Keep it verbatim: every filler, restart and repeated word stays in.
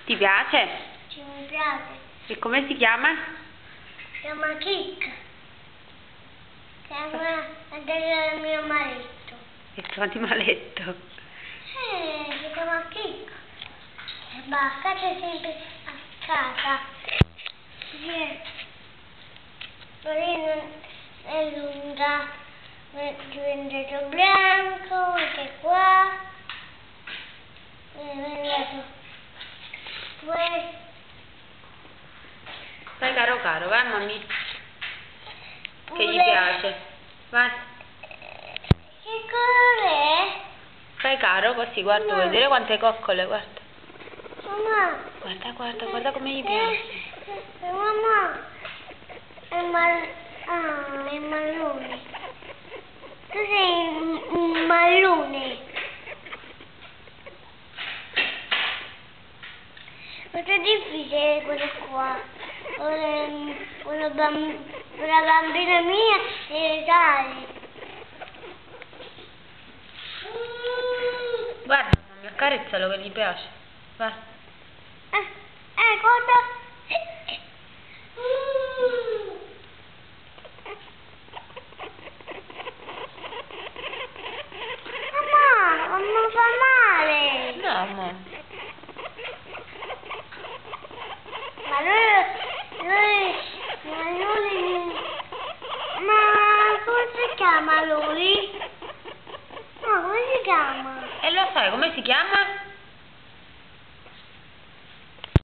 Ti piace? Sì, mi piace. E come si chiama? Si chiama Chicca. Sembra del mio marito. Il tuo animaletto. Eh, si chiama Chicca. E basta, c'è sempre a casa. Sì. Poi non è lunga, è diventato bianco, anche qua. È diventato questo. Fai caro caro, vai mammi. Che gli Pure- piace. Vai. Che colore è? Fai caro così, guarda, No. vuoi vedere quante coccole, guarda. Mamma. Guarda, guarda, guarda come gli piace. Eh, mamma. È mal... Ah, è marrone. Tu sei un- un marrone. Molto difficile quello qua. Con una, bamb- una bambina mia deve dare. Guarda, mamma, accarezzalo che gli piace. Vai. Eh, eh, guarda. Mamma, mamma fa male. No, amore. Ma lui, lui, ma lui, ma come si chiama lui? No, come si chiama? E lo sai come si chiama?